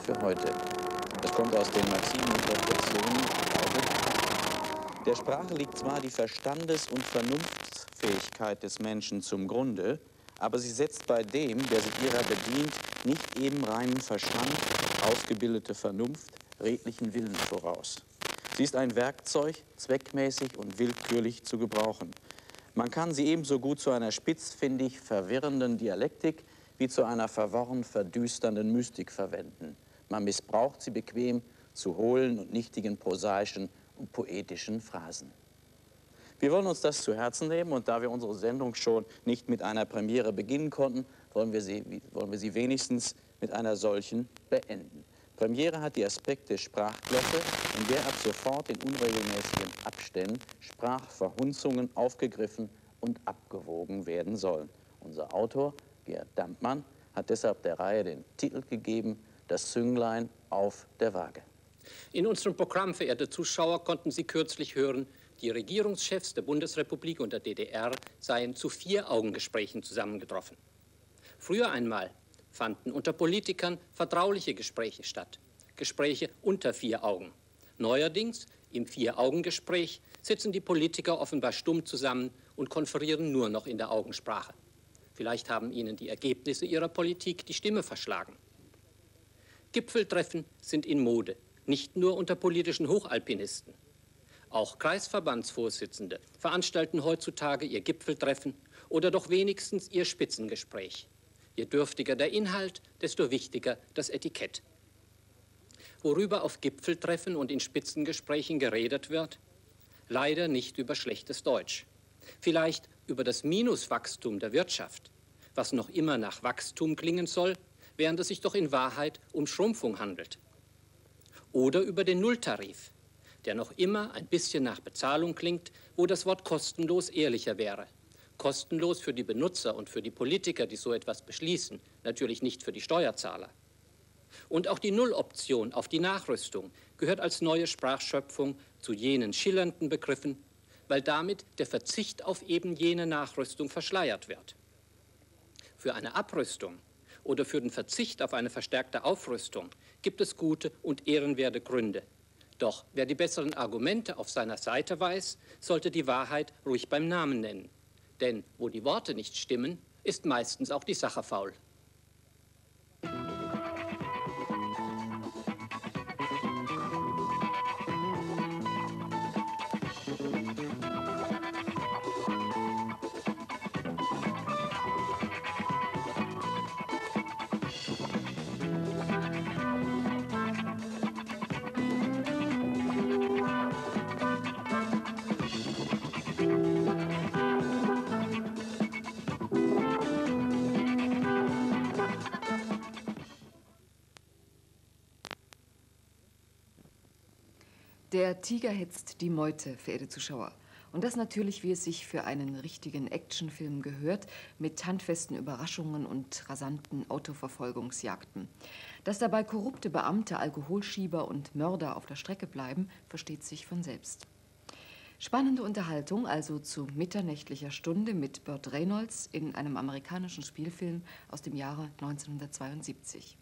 für heute. Es kommt aus den Maximen und Reflexionen, der Sprache liegt zwar die Verstandes- und Vernunftsfähigkeit des Menschen zum Grunde, aber sie setzt bei dem, der sich ihrer bedient, nicht eben reinen Verstand, ausgebildete Vernunft, redlichen Willen voraus. Sie ist ein Werkzeug, zweckmäßig und willkürlich zu gebrauchen. Man kann sie ebenso gut zu einer spitzfindig verwirrenden Dialektik wie zu einer verworren verdüsternden Mystik verwenden. Man missbraucht sie bequem zu hohlen und nichtigen prosaischen und poetischen Phrasen. Wir wollen uns das zu Herzen nehmen und da wir unsere Sendung schon nicht mit einer Premiere beginnen konnten, wollen wir sie wenigstens mit einer solchen beenden. Premiere hat die Aspekte Sprachglocke, in der ab sofort in unregelmäßigen Abständen Sprachverhunzungen aufgegriffen und abgewogen werden sollen. Unser Autor, Gerd Dampmann, hat deshalb der Reihe den Titel gegeben, Das Zünglein auf der Waage. In unserem Programm, verehrte Zuschauer, konnten Sie kürzlich hören, die Regierungschefs der Bundesrepublik und der DDR seien zu 4-Augen-Gesprächen zusammengetroffen. Früher einmal fanden unter Politikern vertrauliche Gespräche statt, Gespräche unter 4 Augen. Neuerdings, im 4-Augen-Gespräch, sitzen die Politiker offenbar stumm zusammen und konferieren nur noch in der Augensprache. Vielleicht haben ihnen die Ergebnisse ihrer Politik die Stimme verschlagen. Gipfeltreffen sind in Mode, nicht nur unter politischen Hochalpinisten. Auch Kreisverbandsvorsitzende veranstalten heutzutage ihr Gipfeltreffen oder doch wenigstens ihr Spitzengespräch. Je dürftiger der Inhalt, desto wichtiger das Etikett. Worüber auf Gipfeltreffen und in Spitzengesprächen geredet wird? Leider nicht über schlechtes Deutsch. Vielleicht über das Minuswachstum der Wirtschaft, was noch immer nach Wachstum klingen soll, während es sich doch in Wahrheit um Schrumpfung handelt. Oder über den Nulltarif, der noch immer ein bisschen nach Bezahlung klingt, wo das Wort kostenlos ehrlicher wäre. Kostenlos für die Benutzer und für die Politiker, die so etwas beschließen, natürlich nicht für die Steuerzahler. Und auch die Nulloption auf die Nachrüstung gehört als neue Sprachschöpfung zu jenen schillernden Begriffen, weil damit der Verzicht auf eben jene Nachrüstung verschleiert wird. Für eine Abrüstung oder für den Verzicht auf eine verstärkte Aufrüstung gibt es gute und ehrenwerte Gründe. Doch wer die besseren Argumente auf seiner Seite weiß, sollte die Wahrheit ruhig beim Namen nennen. Denn wo die Worte nicht stimmen, ist meistens auch die Sache faul. Der Tiger hetzt die Meute, verehrte Zuschauer. Und das natürlich, wie es sich für einen richtigen Actionfilm gehört, mit handfesten Überraschungen und rasanten Autoverfolgungsjagden. Dass dabei korrupte Beamte, Alkoholschieber und Mörder auf der Strecke bleiben, versteht sich von selbst. Spannende Unterhaltung also zu mitternächtlicher Stunde mit Burt Reynolds in einem amerikanischen Spielfilm aus dem Jahre 1972.